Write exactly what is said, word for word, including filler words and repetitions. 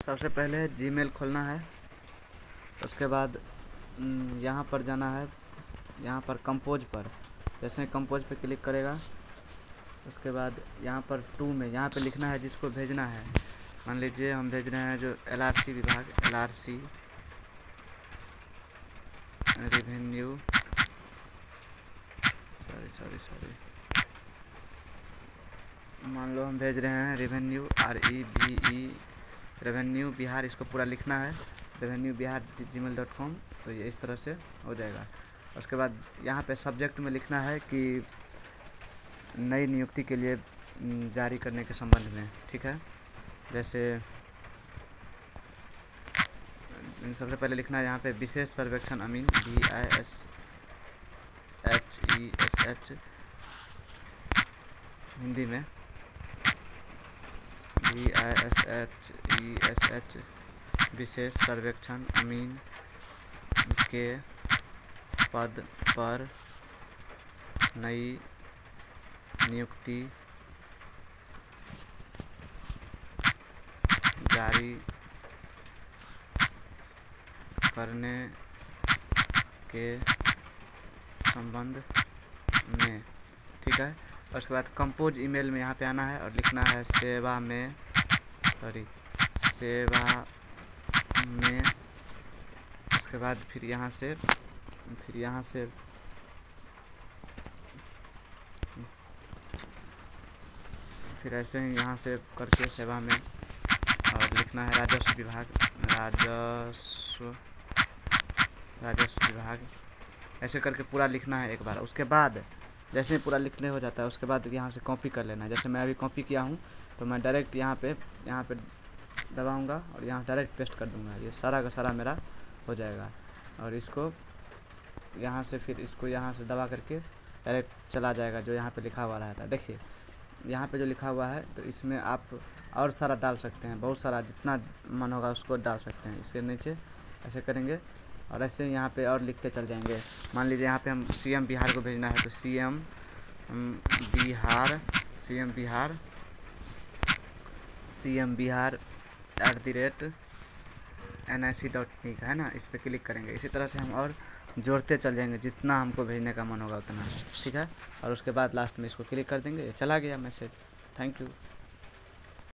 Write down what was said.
सबसे पहले जीमेल खोलना है। उसके बाद यहाँ पर जाना है, यहाँ पर कंपोज पर। जैसे कंपोज पे क्लिक करेगा उसके बाद यहाँ पर टू में यहाँ पे लिखना है जिसको भेजना है। मान लीजिए हम भेज रहे हैं जो एलआरसी विभाग, LRC revenue sorry sorry sorry मान लो हम भेज रहे हैं revenue R E B E revenue Bihar, इसको पूरा लिखना है revenue Bihar gmail dot com. तो ये इस तरह से हो जाएगा। उसके बाद यहाँ पे सब्जेक्ट में लिखना है कि नई नियुक्ति के लिए जारी करने के संबंध में, ठीक है। जैसे सबसे पहले लिखना है यहाँ पे विशेष सर्वेक्षण अमीन, V I S H E S H Hindi में, V I S H E S H विशेष सर्वेक्षण अमीन के पद पर नई नियुक्ति जारी करने के संबंध में, ठीक है। और उसके बाद कंपोज ईमेल में यहाँ पे आना है और लिखना है सेवा में सॉरी सेवा में। उसके बाद फिर यहाँ से फिर यहाँ से फिर ऐसे ही यहाँ से करके सेवा में और लिखना है राजस्व विभाग, राजस्व राजस्व विभाग ऐसे करके पूरा लिखना है एक बार। उसके बाद जैसे ही पूरा लिखने हो जाता है उसके बाद यहाँ से कॉपी कर लेना है। जैसे मैं अभी कॉपी किया हूँ तो मैं डायरेक्ट यहाँ पे यहाँ पे दबाऊँगा और यहाँ डायरेक्ट पेस्ट कर दूँगा। ये सारा का सारा मेरा हो जाएगा। और इसको यहाँ से फिर इसको यहाँ से दबा करके डायरेक्ट चला जाएगा जो यहाँ पे लिखा हुआ रहता है। देखिए यहाँ पे जो लिखा हुआ है तो इसमें आप और सारा डाल सकते हैं, बहुत सारा जितना मन होगा उसको डाल सकते हैं। इसके नीचे ऐसे करेंगे और ऐसे यहाँ पे और लिखते चल जाएंगे। मान लीजिए यहाँ पे हम सीएम बिहार को भेजना है तो CM Bihar CM Bihar CM Bihar at the rate N I C dot in का है ना, इस पर क्लिक करेंगे। इसी तरह से हम और जोड़ते चल जाएंगे जितना हमको भेजने का मन होगा उतना, ठीक है। और उसके बाद लास्ट में इसको क्लिक कर देंगे, चला गया मैसेज। Thank you.